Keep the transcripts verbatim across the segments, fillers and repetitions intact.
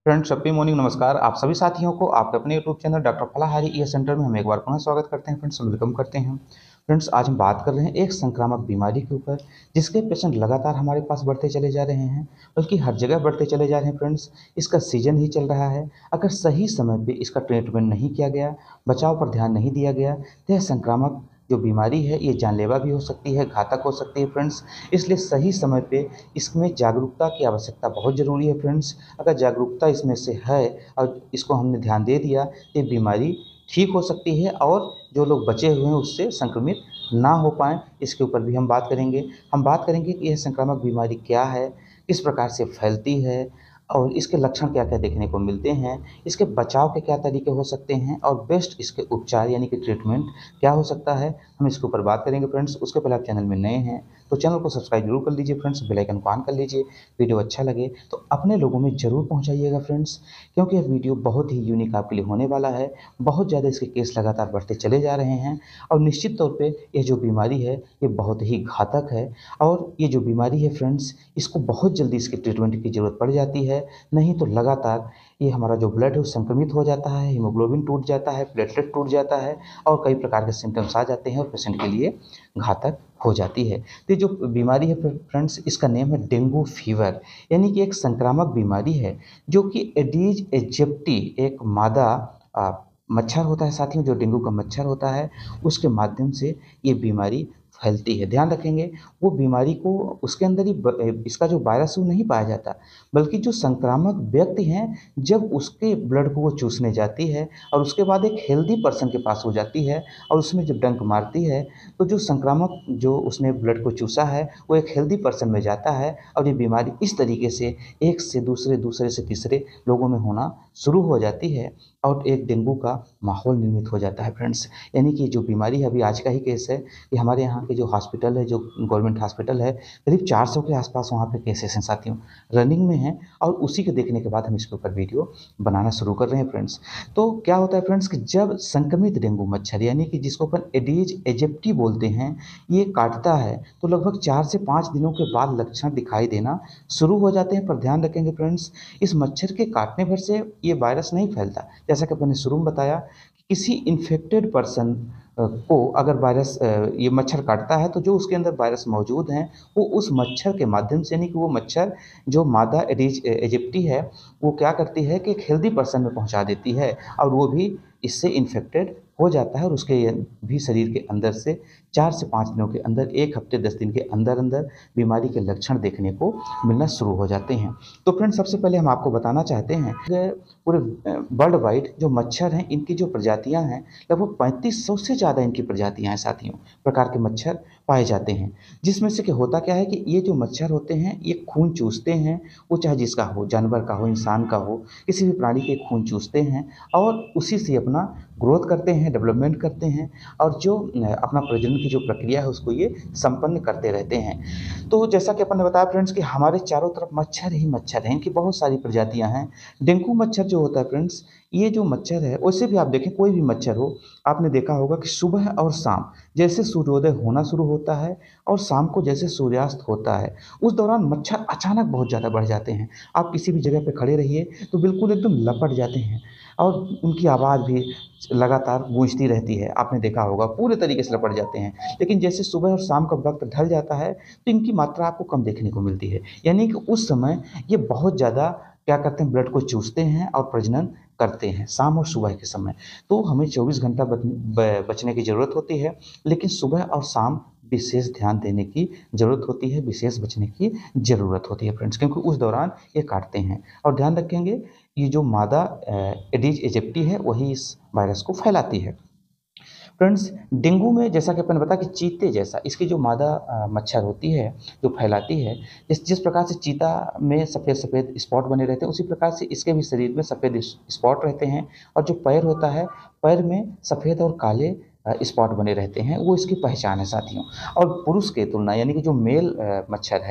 Friends, happy morning. नमस्कार आप सभी साथियों को आपके अपने YouTube channel doctor Falahari ear centre में हम एक बार पुनः स्वागत करते हैं। फ्रेंड्स, वेलकम करते हैं। फ्रेंड्स, आज हम बात कर रहे हैं एक संक्रामक बीमारी के ऊपर जिसके पेशेंट लगातार हमारे पास बढ़ते चले जा रहे हैं, बल्कि हर जगह बढ़ते चले जा रहे हैं। फ्रेंड्स, इसका सीजन ही चल रहा है। अगर सही समय पे इसका ट्रीटमेंट नहीं किया गया, बचाव पर ध्यान नहीं दिया गया, तो यह संक्रामक जो बीमारी है ये जानलेवा भी हो सकती है, घातक हो सकती है। फ्रेंड्स, इसलिए सही समय पे इसमें जागरूकता की आवश्यकता बहुत ज़रूरी है। फ्रेंड्स, अगर जागरूकता इसमें से है और इसको हमने ध्यान दे दिया तो ये बीमारी ठीक हो सकती है और जो लोग बचे हुए हैं उससे संक्रमित ना हो पाएँ, इसके ऊपर भी हम बात करेंगे। हम बात करेंगे कि यह संक्रामक बीमारी क्या है, किस प्रकार से फैलती है और इसके लक्षण क्या-क्या देखने को मिलते हैं, इसके बचाव के क्या तरीके हो सकते हैं और बेस्ट इसके उपचार यानी कि ट्रीटमेंट क्या हो सकता है, हम इसके ऊपर बात करेंगे। फ्रेंड्स, उसके पहले आप चैनल में नए हैं तो चैनल को सब्सक्राइब जरूर कर लीजिए। फ्रेंड्स, बेल आइकन को ऑन कर लीजिए। वीडियो अच्छा लगे तो अपने लोगों में ज़रूर पहुंचाइएगा फ्रेंड्स, क्योंकि यह वीडियो बहुत ही यूनिक आपके लिए होने वाला है। बहुत ज़्यादा इसके केस लगातार बढ़ते चले जा रहे हैं और निश्चित तौर पे यह जो बीमारी है ये बहुत ही घातक है। और ये जो बीमारी है फ्रेंड्स, इसको बहुत जल्दी इसके ट्रीटमेंट की ज़रूरत पड़ जाती है, नहीं तो लगातार ये हमारा जो ब्लड है वो संक्रमित हो जाता है, हीमोग्लोबिन टूट जाता है, प्लेटलेट टूट जाता है और कई प्रकार के सिम्टम्स आ जाते हैं और पेशेंट के लिए घातक हो जाती है। तो ये जो बीमारी है फ्रेंड्स, इसका नेम है डेंगू फीवर, यानी कि एक संक्रामक बीमारी है जो कि एडीज एजिप्टी एक मादा आ, मच्छर होता है साथियों, जो डेंगू का मच्छर होता है उसके माध्यम से ये बीमारी फैलती है। ध्यान रखेंगे, वो बीमारी को उसके अंदर ही ब, इसका जो वायरस वो नहीं पाया जाता, बल्कि जो संक्रामक व्यक्ति हैं जब उसके ब्लड को वो चूसने जाती है और उसके बाद एक हेल्दी पर्सन के पास हो जाती है और उसमें जब डंक मारती है तो जो संक्रामक जो उसने ब्लड को चूसा है वो एक हेल्दी पर्सन में जाता है और ये बीमारी इस तरीके से एक से दूसरे दूसरे से तीसरे लोगों में होना शुरू हो जाती है और एक डेंगू का माहौल निर्मित हो जाता है। फ्रेंड्स, यानी कि जो बीमारी है, अभी आज का ही केस है कि हमारे यहाँ के जो हॉस्पिटल है, जो गवर्नमेंट हॉस्पिटल है, करीब चार सौ के आसपास वहाँ पे केसेस हैं साथियों, रनिंग में हैं और उसी के देखने के बाद हम इसके ऊपर वीडियो बनाना शुरू कर रहे हैं। फ्रेंड्स, तो क्या होता है फ्रेंड्स कि जब संक्रमित डेंगू मच्छर यानी कि जिसको अपन एडीज एजिप्टी बोलते हैं ये काटता है तो लगभग चार से पाँच दिनों के बाद लक्षण दिखाई देना शुरू हो जाते हैं। पर ध्यान रखेंगे फ्रेंड्स, इस मच्छर के काटने भर से ये वायरस नहीं फैलता। जैसा कि मैंने शुरू में बताया कि किसी इन्फेक्टेड पर्सन को अगर वायरस ये मच्छर काटता है तो जो उसके अंदर वायरस मौजूद हैं वो उस मच्छर के माध्यम से, यानी कि वो मच्छर जो मादा एडीज एजिप्टी है वो क्या करती है कि एक हेल्दी पर्सन में पहुंचा देती है और वो भी इससे इन्फेक्टेड हो जाता है और उसके भी शरीर के अंदर से चार से पाँच दिनों के अंदर, एक हफ्ते दस दिन के अंदर अंदर बीमारी के लक्षण देखने को मिलना शुरू हो जाते हैं। तो फ्रेंड्स, सबसे पहले हम आपको बताना चाहते हैं कि पूरे वर्ल्ड वाइड जो मच्छर हैं इनकी जो प्रजातियां हैं लगभग पैंतीस सौ से ज़्यादा इनकी प्रजातियां हैं साथियों, प्रकार के मच्छर पाए जाते हैं। जिसमें से कि होता क्या है कि ये जो मच्छर होते हैं ये खून चूसते हैं, वो चाहे जिसका हो, जानवर का हो, इंसान का हो, किसी भी प्राणी के खून चूसते हैं और उसी से अपना ग्रोथ करते हैं, डेवलपमेंट करते हैं और जो अपना प्रजनन की जो प्रक्रिया है उसको ये संपन्न करते रहते हैं। तो जैसा कि अपन ने बताया फ्रेंड्स कि हमारे चारों तरफ मच्छर ही मच्छर हैं, इनकी बहुत सारी प्रजातियां हैं। डेंगू मच्छर जो होता है फ्रेंड्स, ये जो मच्छर है वैसे भी आप देखें कोई भी मच्छर हो, आपने देखा होगा कि सुबह और शाम जैसे सूर्योदय होना शुरू होता है और शाम को जैसे सूर्यास्त होता है उस दौरान मच्छर अचानक बहुत ज़्यादा बढ़ जाते हैं। आप किसी भी जगह पे खड़े रहिए तो बिल्कुल एकदम लपट जाते हैं और उनकी आवाज़ भी लगातार गूंजती रहती है, आपने देखा होगा पूरे तरीके से लपट जाते हैं। लेकिन जैसे सुबह और शाम का वक्त ढल जाता है तो इनकी मात्रा आपको कम देखने को मिलती है, यानी कि उस समय ये बहुत ज़्यादा क्या करते हैं, ब्लड को चूसते हैं और प्रजनन करते हैं शाम और सुबह के समय। तो हमें चौबीस घंटा बच, बचने की ज़रूरत होती है, लेकिन सुबह और शाम विशेष ध्यान देने की ज़रूरत होती है, विशेष बचने की ज़रूरत होती है फ्रेंड्स, क्योंकि उस दौरान ये काटते हैं। और ध्यान रखेंगे ये जो मादा एडीज एजिप्टी है वही इस वायरस को फैलाती है। फ्रेंड्स, डेंगू में जैसा कि अपन ने बताया कि चीते जैसा इसकी जो मादा मच्छर होती है जो फैलाती है, जिस जिस प्रकार से चीता में सफ़ेद सफ़ेद स्पॉट बने रहते हैं उसी प्रकार से इसके भी शरीर में सफ़ेद स्पॉट रहते हैं और जो पैर होता है पैर में सफ़ेद और काले स्पॉट बने रहते हैं, वो इसकी पहचान है साथियों। और पुरुष के तुलना यानी कि जो मेल मच्छर है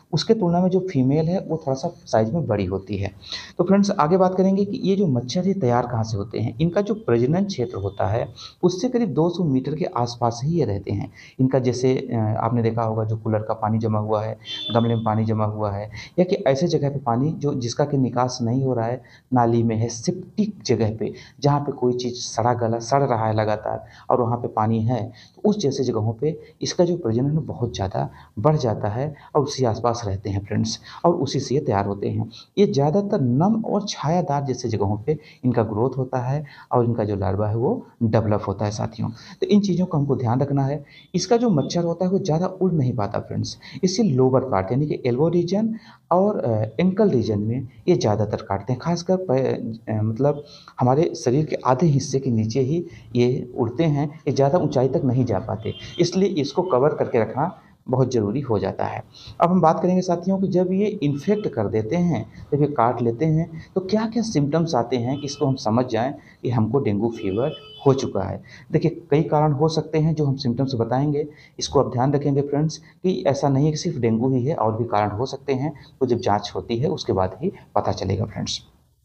उसके तुलना में जो फीमेल है वो थोड़ा सा साइज में बड़ी होती है। तो फ्रेंड्स आगे बात करेंगे कि ये जो मच्छर ये तैयार कहाँ से होते हैं। इनका जो प्रजनन क्षेत्र होता है उससे करीब दो सौ मीटर के आसपास ही ये रहते हैं। इनका जैसे अ, आपने देखा होगा जो कूलर का पानी जमा हुआ है, गमले में पानी जमा हुआ है, या कि ऐसे जगह पे पानी जो जिसका कि निकास नहीं हो रहा है, नाली में है, सेप्टिक जगह पे जहाँ पे कोई चीज़ सड़ा गला सड़ रहा है लगातार और वहाँ पे पानी है, तो उस जैसे जगहों पे इसका जो प्रजनन है बहुत ज़्यादा बढ़ जाता है और उसी आसपास रहते हैं फ्रेंड्स, और उसी से ये तैयार होते हैं। ये ज़्यादातर नम और छायादार जैसे जगहों पे इनका ग्रोथ होता है और इनका जो लार्वा है वो डेवलप होता है साथियों। तो इन चीज़ों का हमको ध्यान रखना है। इसका जो मच्छर होता है वो ज़्यादा उड़ नहीं पाता फ्रेंड्स, इसे लोअर पार्ट यानी कि एल्बो रीजन और अ, एंकल रीजन में ये ज़्यादातर काटते हैं, खासकर पै- अ, मतलब हमारे शरीर के आधे हिस्से के नीचे ही ये उड़ते हैं, ये ज़्यादा ऊंचाई तक नहीं जा पाते, इसलिए इसको कवर करके रखना बहुत ज़रूरी हो जाता है। अब हम बात करेंगे साथियों कि जब ये इन्फेक्ट कर देते हैं, जब ये काट लेते हैं, तो क्या क्या सिम्टम्स आते हैं कि इसको हम समझ जाएं कि हमको डेंगू फीवर हो चुका है। देखिए कई कारण हो सकते हैं जो हम सिम्टम्स बताएंगे, इसको आप ध्यान रखेंगे फ्रेंड्स कि ऐसा नहीं है कि सिर्फ डेंगू ही है, और भी कारण हो सकते हैं, तो जब जांच होती है उसके बाद ही पता चलेगा फ्रेंड्स।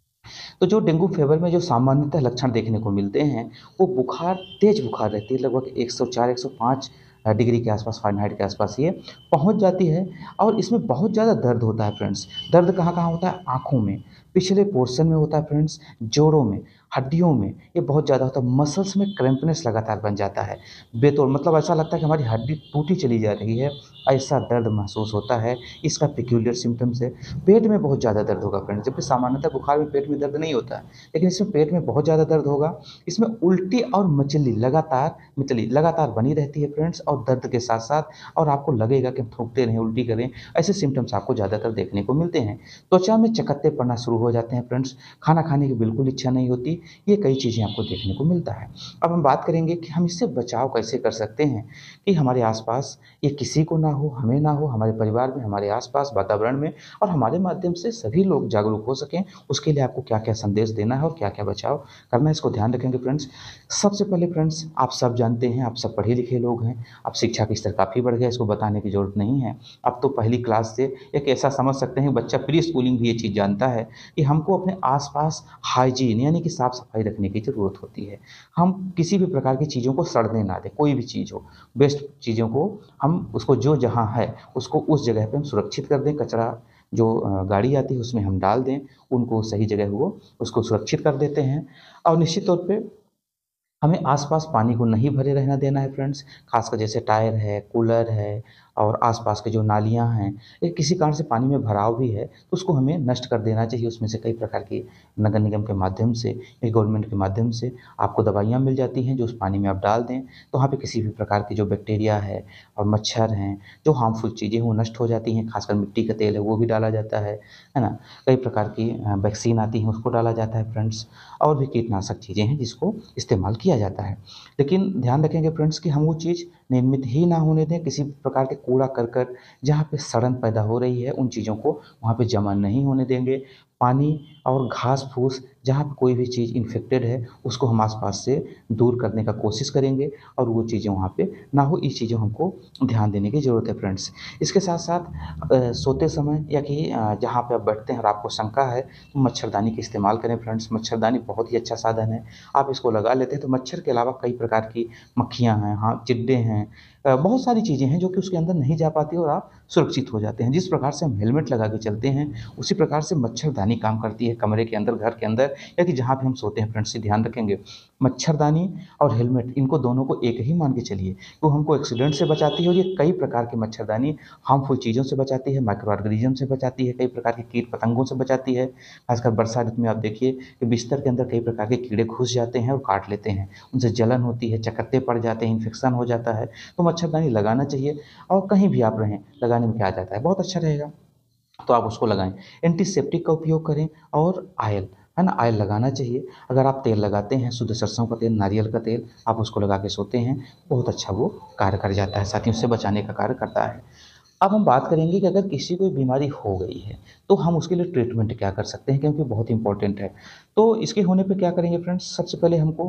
तो जो डेंगू फीवर में जो सामान्यतः लक्षण देखने को मिलते हैं, वो बुखार, तेज बुखार रहती है, लगभग एक सौ चार एक सौ पाँच डिग्री के आसपास, फ़ारेनहाइट के आसपास ये पहुंच जाती है। और इसमें बहुत ज़्यादा दर्द होता है फ्रेंड्स। दर्द कहाँ कहाँ होता है? आँखों में, पिछले पोर्शन में होता है फ्रेंड्स, जोड़ों में, हड्डियों में ये बहुत ज़्यादा होता है, मसल्स में क्रैम्पनेस लगातार बन जाता है, बेतौल मतलब ऐसा लगता है कि हमारी हड्डी टूटी चली जा रही है, ऐसा दर्द महसूस होता है। इसका पेक्यूलियर सिम्टम्स है। पेट में बहुत ज़्यादा दर्द होगा फ्रेंड्स, जबकि सामान्यतः बुखार में पेट में दर्द नहीं होता है, लेकिन इसमें पेट में बहुत ज़्यादा दर्द होगा। इसमें उल्टी और मचली लगातार मितली लगातार बनी रहती है फ्रेंड्स, और दर्द के साथ साथ और आपको लगेगा कि हम थूकते रहें, उल्टी करें, ऐसे सिम्टम्स आपको ज़्यादातर देखने को मिलते हैं। त्वचा में चकत्ते पड़ना शुरू हो जाते हैं फ्रेंड्स, खाना खाने की बिल्कुल इच्छा नहीं होती, ये कई चीज़ें आपको देखने को मिलता है। अब हम बात करेंगे कि हम इससे बचाव कैसे कर सकते हैं कि हमारे आसपास ये किसी को ना हो, हमें ना हो, हमारे परिवार में, हमारे आसपास वातावरण में, और हमारे माध्यम से सभी लोग जागरूक हो सकें। उसके लिए आपको क्या क्या संदेश देना है और क्या क्या बचाव करना है, इसको ध्यान रखेंगे फ्रेंड्स। सबसे पहले फ्रेंड्स, आप सब जानते हैं, आप सब पढ़े लिखे लोग हैं, अब शिक्षा का स्तर काफ़ी बढ़ गया, इसको बताने की ज़रूरत नहीं है। अब तो पहली क्लास से एक ऐसा समझ सकते हैं, बच्चा प्री स्कूलिंग भी ये चीज़ जानता है कि हमको अपने आसपास हाइजीन यानी कि साफ सफाई रखने की ज़रूरत होती है। हम किसी भी प्रकार की चीज़ों को सड़ने ना दें, कोई भी चीज़ हो, बेस्ट चीज़ों को हम उसको जो जहाँ है उसको उस जगह पे हम सुरक्षित कर दें। कचरा जो अ, गाड़ी आती है उसमें हम डाल दें, उनको सही जगह वो उसको सुरक्षित कर देते हैं। और निश्चित तौर पे हमें आसपास पानी को नहीं भरे रहना देना है फ्रेंड्स, खासकर जैसे टायर है, कूलर है और आसपास के जो नालियाँ हैं, ये किसी कारण से पानी में भराव भी है तो उसको हमें नष्ट कर देना चाहिए। उसमें से कई प्रकार की नगर निगम के माध्यम से या गवर्नमेंट के माध्यम से आपको दवाइयाँ मिल जाती हैं, जो उस पानी में आप डाल दें तो वहाँ पे किसी भी प्रकार की जो बैक्टीरिया है और मच्छर हैं, जो हार्मफुल चीज़ें हैं वो नष्ट हो जाती हैं। खासकर मिट्टी का तेल है वो भी डाला जाता है, है ना? कई प्रकार की अ, वैक्सीन आती हैं उसको डाला जाता है फ्रेंड्स, और भी कीटनाशक चीज़ें हैं जिसको इस्तेमाल किया जाता है। लेकिन ध्यान रखेंगे फ्रेंड्स कि हम वो चीज़ निर्मित ही ना होने दें, किसी भी प्रकार के कूड़ा करकट जहाँ पे सड़न पैदा हो रही है उन चीज़ों को वहाँ पे जमा नहीं होने देंगे। पानी और घास-फूस जहाँ पे कोई भी चीज़ इन्फेक्टेड है उसको हम आस-पास से दूर करने का कोशिश करेंगे, और वो चीज़ें वहाँ पे ना हो, इस चीज़ों हमको ध्यान देने की ज़रूरत है फ्रेंड्स। इसके साथ-साथ अ, सोते समय या कि अ, जहाँ पे आप बैठते हैं और आपको शंका है, तो मच्छरदानी का इस्तेमाल करें फ्रेंड्स। मच्छरदानी बहुत ही अच्छा साधन है, आप इसको लगा लेते हैं तो मच्छर के अलावा कई प्रकार की मक्खियाँ हैं, हाँ, चिड्डे हैं, अ, बहुत सारी चीज़ें हैं जो कि उसके अंदर नहीं जा पाती और आप सुरक्षित हो जाते हैं। जिस प्रकार से हम हेलमेट लगा के चलते हैं, उसी प्रकार से मच्छरदानी काम करती है कमरे के अंदर, घर के अंदर, या कि जहाँ भी हम सोते हैं फ्रेंड्स। ये ध्यान रखेंगे, मच्छरदानी और हेलमेट इनको दोनों को एक ही मान के चलिए। वो हमको एक्सीडेंट से बचाती है, और ये कई प्रकार की मच्छरदानी हार्मफुल चीज़ों से बचाती है, माइक्रो ऑर्गेनिज्म से बचाती है, कई प्रकार के कीट पतंगों से बचाती है। खासकर बरसात ऋतु में आप देखिए कि बिस्तर के अंदर कई प्रकार के कीड़े घुस जाते हैं और काट लेते हैं, उनसे जलन होती है, चकत्ते पड़ जाते हैं, इन्फेक्शन हो जाता है। तो मच्छरदानी लगाना चाहिए, और कहीं भी आप रहें, लगाने में क्या जाता है, बहुत अच्छा रहेगा, तो आप उसको लगाएँ। एंटीसेप्टिक का उपयोग करें, और ऑयल, है ना? ऑयल लगाना चाहिए। अगर आप तेल लगाते हैं, शुद्ध सरसों का तेल, नारियल का तेल, आप उसको लगा के सोते हैं, बहुत अच्छा वो कार्य कर जाता है, साथियों से बचाने का कार्य करता है। अब हम बात करेंगे कि अगर किसी को बीमारी हो गई है, तो हम उसके लिए ट्रीटमेंट क्या कर सकते हैं, क्योंकि बहुत इंपॉर्टेंट है। तो इसके होने पे क्या करेंगे फ्रेंड्स, सबसे पहले हमको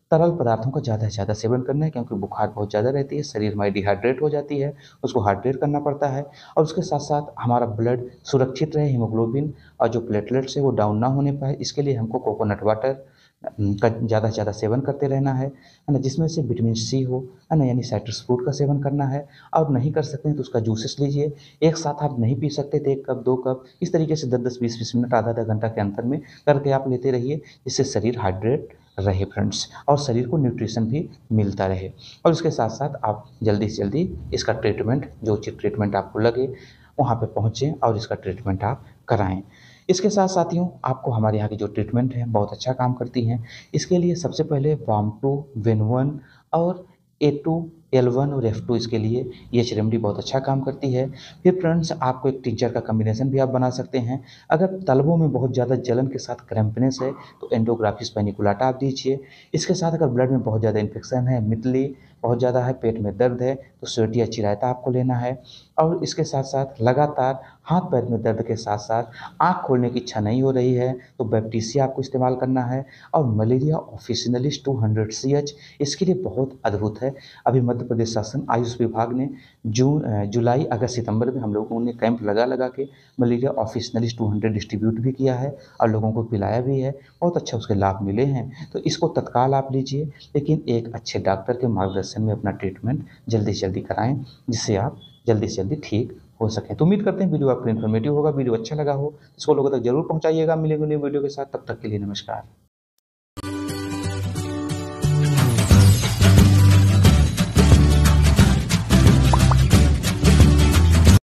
तरल पदार्थों का ज़्यादा से ज़्यादा सेवन करना है, क्योंकि बुखार बहुत ज़्यादा रहती है, शरीर हमारी डिहाइड्रेट हो जाती है, उसको हाइड्रेट करना पड़ता है। और उसके साथ साथ हमारा ब्लड सुरक्षित रहे, हीमोग्लोबिन और जो प्लेटलेट्स है वो डाउन ना होने पाए, इसके लिए हमको कोकोनट वाटर का ज़्यादा से ज़्यादा सेवन करते रहना है है ना, जिसमें से विटामिन सी हो, है ना, यानी साइट्रस फ्रूट का सेवन करना है। और नहीं कर सकते हैं तो उसका जूसेस लीजिए। एक साथ आप नहीं पी सकते तो एक कप दो कप इस तरीके से दस दस बीस बीस मिनट आधा आधा घंटा के अंतर में करके आप लेते रहिए, जिससे शरीर हाइड्रेट रहे फ्रेंड्स, और शरीर को न्यूट्रिशन भी मिलता रहे। और उसके साथ साथ आप जल्दी से जल्दी इसका ट्रीटमेंट, जो उचित ट्रीटमेंट आपको लगे वहाँ पे पहुँचें और इसका ट्रीटमेंट आप कराएँ। इसके साथ साथियों, आपको हमारे यहाँ की जो ट्रीटमेंट है बहुत अच्छा काम करती हैं। इसके लिए सबसे पहले वार्म टू विन वन और ए टू एल वन और एफ टू, इसके लिए ये एच रेमेडी बहुत अच्छा काम करती है। फिर फ्रेंड्स, आपको एक टिंचर का कॉम्बिनेशन भी आप बना सकते हैं। अगर तलवों में बहुत ज़्यादा जलन के साथ क्रैम्पनेस है तो एंडोग्राफिस पैनिकुलाटा आप दीजिए। इसके साथ अगर ब्लड में बहुत ज़्यादा इन्फेक्शन है, मितली बहुत ज़्यादा है, पेट में दर्द है तो स्वेटिया चिरायता आपको लेना है। और इसके साथ साथ लगातार हाथ पैर में दर्द के साथ साथ आँख खोलने की इच्छा नहीं हो रही है तो बैप्टीसिया आपको इस्तेमाल करना है। और malaria officinalis two hundred C H, इसके लिए बहुत अद्भुत है। अभी मध्य प्रदेश शासन आयुष विभाग ने जून जुलाई अगस्त सितंबर में हम लोगों ने कैंप लगा लगा के malaria officinalis two hundred distribute भी किया है और लोगों को पिलाया भी है। बहुत अच्छा उसके लाभ मिले हैं। तो इसको तत्काल आप लीजिए, लेकिन एक अच्छे डॉक्टर के मार्गदर्शन में अपना ट्रीटमेंट जल्दी से जल्दी कराएं, जिससे आप जल्दी से जल्दी ठीक हो सकें। तो उम्मीद करते हैं वीडियो आपको इन्फॉर्मेटिव होगा। वीडियो अच्छा लगा हो इसको लोगों तक जरूर पहुंचाइएगा। मिलेंगे न्यू वीडियो के साथ, तब तक के लिए नमस्कार।